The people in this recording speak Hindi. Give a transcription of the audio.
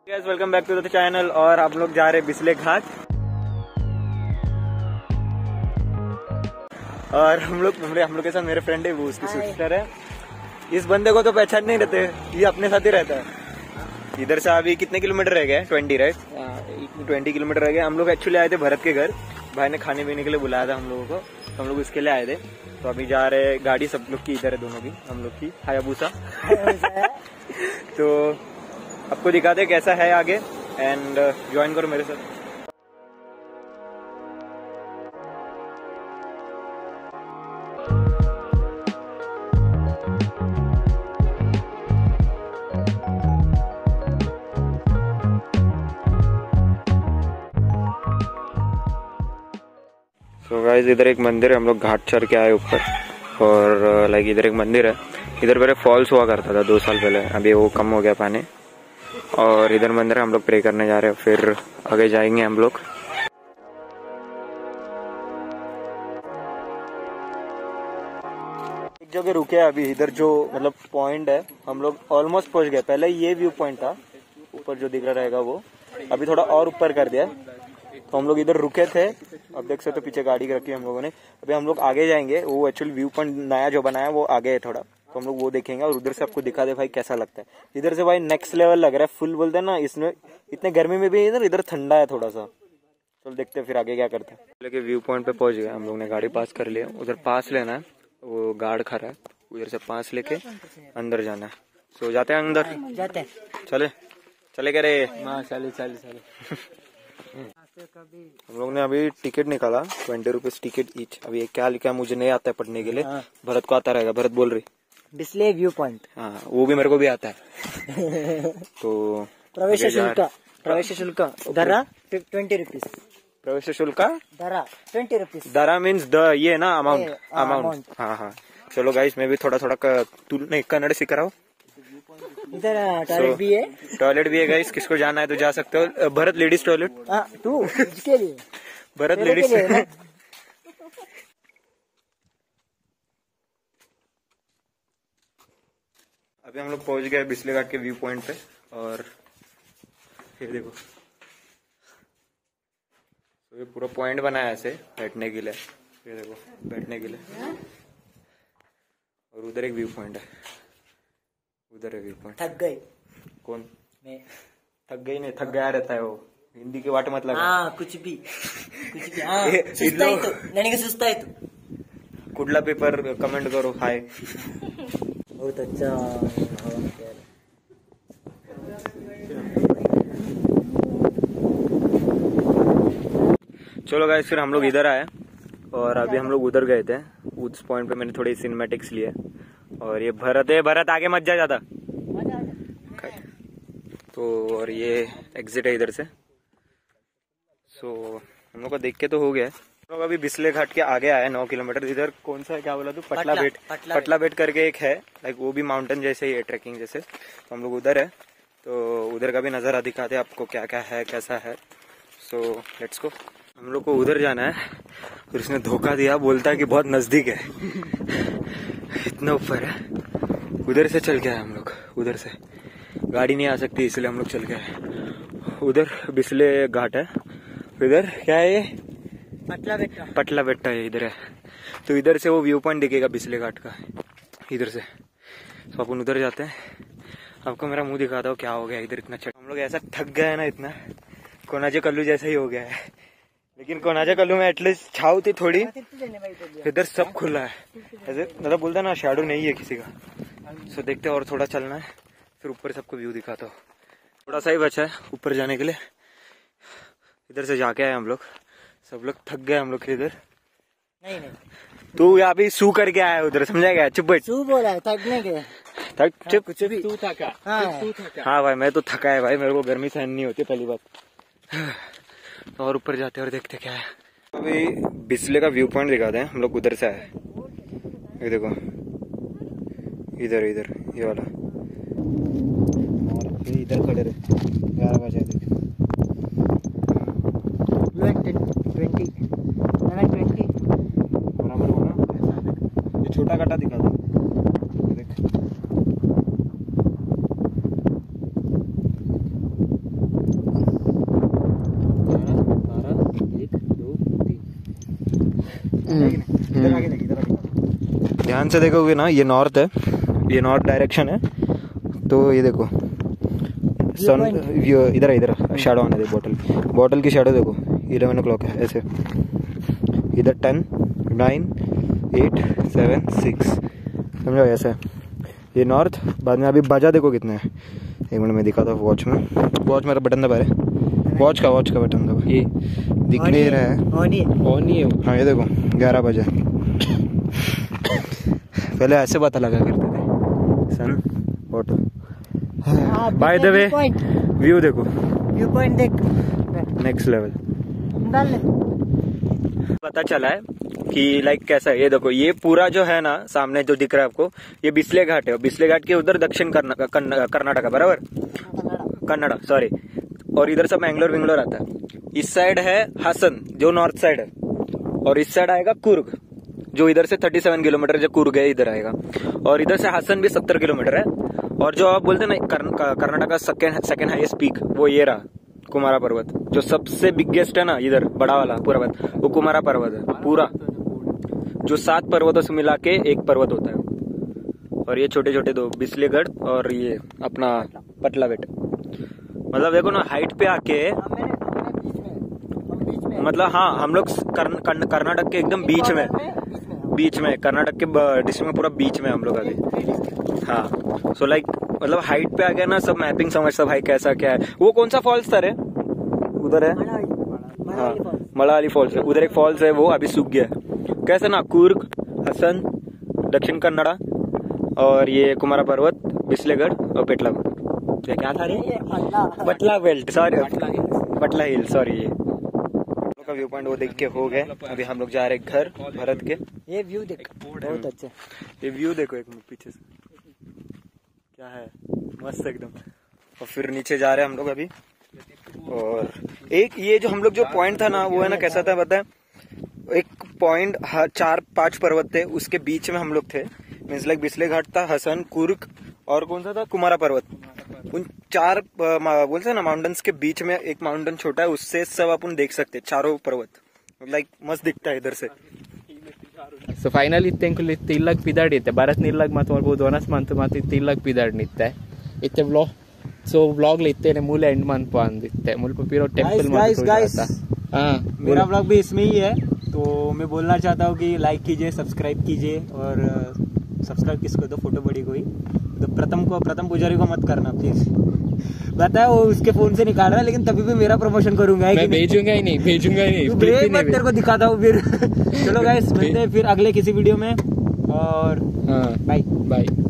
Guys welcome back to the channel. और आप लोग जा रहे बिस्ले घाट और हम लोग के साथ मेरे फ्रेंड है, वो उसकी सिस्टर है। इस बंदे को तो पहचान नहीं रहते, ये अपने साथ ही रहता है। इधर से अभी कितने किलोमीटर रह गए? 20 राइट, 20 किलोमीटर रह गए। हम लोग एक्चुअली आए थे भरत के घर, भाई ने खाने पीने के लिए बुलाया था हम लोगों को, तो हम लोग इसके लिए आए थे। तो अभी जा रहे, गाड़ी सब लोग की इधर है, दोनों की, हम लोग की हायाबुसा तो आपको दिखाते कैसा है आगे, एंड ज्वाइन करो मेरे साथ। तो गाइस इधर एक मंदिर है, हम लोग घाट चढ़ के आए ऊपर। और लाइक इधर एक मंदिर है, इधर पहले फॉल्स हुआ करता था 2 साल पहले, अभी वो कम हो गया पानी। और इधर मंदिर है, हम लोग प्रे करने जा रहे हैं, फिर आगे जाएंगे हम लोग। एक जगह रुके अभी, इधर जो मतलब पॉइंट है, हम लोग ऑलमोस्ट पहुंच गए। पहले ये व्यू पॉइंट था, ऊपर जो दिख रहा रहेगा वो, अभी थोड़ा और ऊपर कर दिया। तो हम लोग इधर रुके थे, अब देख सकते हो पीछे गाड़ी रखी है हम लोगों ने। अभी हम लोग आगे जाएंगे, वो एक्चुअली व्यू पॉइंट नया जो बनाया वो आगे है थोड़ा, तो हम लोग वो देखेंगे और उधर से आपको दिखा दे भाई कैसा लगता है। इधर से भाई नेक्स्ट लेवल लग रहा है, फुल बोलते हैं ना, इसमें इतने गर्मी में भी इधर ठंडा है थोड़ा सा। चलो देखते हैं फिर आगे क्या करते हैं। लेकिन व्यू पॉइंट पे पहुंच गए हम लोग ने, गाड़ी पास कर लिया। उधर पास लेना है, वो गार्ड खड़ा है, उधर से पास लेके अंदर जाना है। सो जाते हैं अंदर, जाते हैं। चले कह रहे चले हम लोग ने अभी टिकट निकाला, 20 रुपीज टिकट ईच। अभी क्या लिखा है मुझे नहीं आता है पढ़ने के लिए, भरत को आता रहेगा। भरत बोल रही बिस्ले व्यू पॉइंट, हाँ वो भी मेरे को भी आता है तो प्रवेश शुल्क दरा 20 रुपीज। प्रवेश शुल्क दरा 20 रुपीज। दरा मीन्स द ये ना अमाउंट। हाँ। चलो गाइस, मैं भी थोड़ा नहीं कन्नड़ सीख रहा हूँ। इधर टॉयलेट भी है, गाइस, किसको जाना है तो जा सकते हो। भरत लेडीज टॉयलेट, तू इसके लिए भरत लेडीज। अभी हम लोग पहुंच गए बिस्ले घाट के व्यू पॉइंट पे, और फिर देखो तो ये पूरा पॉइंट बनाया है ऐसे बैठने के लिए। ये देखो बैठने के लिए, और उधर एक व्यू पॉइंट है, उधर है व्यू पॉइंट। थक गए कौन? मैं। थक गई नहीं, थक गया रहता है वो, हिंदी की वाट मत लगा। कुछ भी सुस्तायितु कुडला पेपर कमेंट करो, हाय। बहुत अच्छा। चलो गाइस, फिर हम लोग इधर आए और अभी हम लोग उधर गए थे। उस पॉइंट पे मैंने थोड़ी सिनेमैटिक्स लिए, और ये भरत आगे मत जा ज्यादा। तो और ये एग्जिट है इधर से। सो हम लोग को देख के तो हो गया। हम लोग अभी बिस्ले घाट के आगे आए 9 किलोमीटर। इधर कौन सा है, क्या बोला तू? पटला बेट करके एक है, लाइक वो भी माउंटेन जैसे ही है, ट्रैकिंग जैसे। तो हम लोग उधर है, तो उधर का भी नज़ारा दिखाते हैं आपको क्या क्या है, कैसा है। So let's go. हम लोग को उधर जाना है, फिर उसने धोखा दिया, बोलता है कि बहुत नजदीक है इतना ऊपर है। उधर से चल के आए हम लोग, उधर से गाड़ी नहीं आ सकती इसलिए हम लोग चल के आए। उधर बिस्ले घाट है, इधर क्या है ये? पटला बेट्टा है, इधर है। तो इधर से वो व्यू पॉइंट दिखेगा बिस्ले घाट का, इधर से। तो अपन उधर जाते हैं, आपको मेरा मुंह दिखाता हूँ क्या हो गया इधर। इतना हम लोग ऐसा थक गए ना, इतना कोनाजे कल्लू जैसा ही हो गया है। लेकिन कोनाजा कल्लू में एटलीस्ट छाव थी थोड़ी, इधर सब खुला है ऐसे, मतलब बोलता ना शैडो नहीं है किसी का। सो देखते हैं, और थोड़ा चलना है, फिर ऊपर सबको व्यू दिखाता हूँ। थोड़ा सा ही बचा है ऊपर जाने के लिए। इधर से जाके आए हम लोग, सब लोग थक गए हम लोग के इधर। नहीं तू यहाँ भी सू करके आया उधर, समझा गया? चुप बैठ। सू बोला है, थकने के थक चुप। कुछ भी तू थका। हाँ भाई, मैं तो थका है भाई, मेरे को गर्मी सहन नहीं होती पहली बात। तो और ऊपर जाते हैं और देखते क्या है। अभी बिस्ले का व्यू पॉइंट दिखाते हैं, हम लोग उधर से आए। ये देखो इधर ये वाला, इधर खड़े रहे 11 बजे। 20 बराबर होगा। ये छोटा काटा दिखा दो, देख इधर आगे देख, इधर आगे। ध्यान से देखोगे ना, ये नॉर्थ है, ये नॉर्थ डायरेक्शन है। तो ये देखो सन व्यू इधर है, इधर शैडो आने दे, बॉटल की शैडो देखो। 11 o'clock है ऐसे, इधर 10, 9, 8, 7, 6, समझो ऐसे। ये नॉर्थ, बाद में अभी बजा देखो कितने हैं। एक मिनट में दिखाता हूँ वॉच में मेरा बटन दबा है, वॉच का बटन दबा, ये दिख नहीं रहा है, ऑन ही है। हाँ ये देखो 11 बजे। पहले ऐसे पता लगा करते थे sun photo. By the way view देखो, व्यू पॉइंट देख, नेक्स्ट लेवल। डाल ले। पता चला है कि लाइक कैसा है। ये देखो, ये पूरा जो है ना सामने जो दिख रहा है आपको, ये बिस्ले घाट है। बिस्ले घाट के उधर दक्षिण कर्नाटका, बराबर, कन्नड़ा सॉरी। और इधर सब मैंगलोर विंगलोर आता है। इस साइड है हासन जो नॉर्थ साइड है, और इस साइड आएगा कुर्ग जो इधर से 37 किलोमीटर, जो कुर्ग है इधर आएगा। और इधर से हासन भी 70 किलोमीटर है। और जो आप बोलते हैं ना कर्नाटका का सेकेंड हाईएस्ट पीक, वो ये रहा कुमारा पर्वत। जो सबसे बिगेस्ट है ना इधर, बड़ा वाला पर्वत, वो कुमारा पर्वत है पूरा, जो 7 पर्वतों से मिला के एक पर्वत होता है। और ये छोटे छोटे 2, बिस्लेगढ़ और ये अपना पटला बेट। मतलब देखो ना, हाइट पे आके, मतलब हाँ हम लोग कर्नाटक के एकदम बीच में कर्नाटक के डिस्ट्रिक्ट में पूरा बीच में हम लोग अभी। हाँ सो लाइक मतलब हाइट पे आ गया ना, सब मैपिंग समझता भाई कैसा क्या है। वो कौन सा फॉल्स था रे, उधर है, हाँ मलाली फॉल्स है, उधर एक फॉल्स है, वो अभी सूख गया है। कैसे ना, कुर्ग, हसन, दक्षिण कन्नड़ा, और ये कुमारा पर्वत, बिस्लेगढ़ और पेटला, क्या था रे, पटला बेल्ट, सॉरी पटला हिल, सॉरी। ये का व्यू पॉइंट वो देख के हो गए। अभी हम लोग जा रहे घर भरत के। ये व्यू देख, बहुत अच्छा। ये व्यू देखो एक मिनट पीछे से, क्या है, मस्त एकदम। और फिर नीचे जा रहे हैं हम लोग अभी। और एक ये जो हम लोग जो पॉइंट था ना, वो है ना कैसा था पता है, एक पॉइंट 4-5 पर्वत थे, उसके बीच में हम लोग थे। मीन्स लाइक बिस्ले घाट था, हसन, कुर्ग और कौन सा था, कुमारा पर्वत। उन 4 बोलते हैं ना माउंटेन्स के बीच में एक माउंटेन छोटा है, उससे सब अपन देख सकते, चारों पर्वत। लाइक मस्त दिखता है इधर से। ಸೊ ಫೈನಲ್ ಇತ್ತೆ ಇಲ್ಲಾಗ ಪಿದಾಡಿತ್ತೆ ಭಾರತ್ ನೀರ್ಲಾಗ ಮಾತು ಮಾಡ್ಬೋದು ಒನಸ್ ಮಂತ್ ಮಾತು ಇಲ್ಲಾಗ ಪಿದಾಡ್ನಿತ್ತೆ ಇತ್ತೆ ವ್ಲಾಗ್ ಇತ್ತೇನೆ ಮೂಲೆ ಎಂಡ್ ಮಂತ್ ಅಂದಿತ್ತೆ ಮುಲ್ಪ ಪಿರೋ टेंपल हाँ मेरा व्लॉग भी इसमें ही है। तो मैं बोलना चाहता हूँ कि लाइक कीजिए, सब्सक्राइब कीजिए, और सब्सक्राइब किसको दो, फोटो बड़ी कोई तो प्रथम पुजारी को मत करना प्लीज। बता वो उसके फोन से निकाल रहा है, लेकिन तभी भी मेरा प्रमोशन करूंगा। मैं भेजूंगा ही नहीं मैं तेरे को दिखाता हूँ फिर। चलो गाइस, मिलते हैं फिर अगले किसी वीडियो में, और बाय।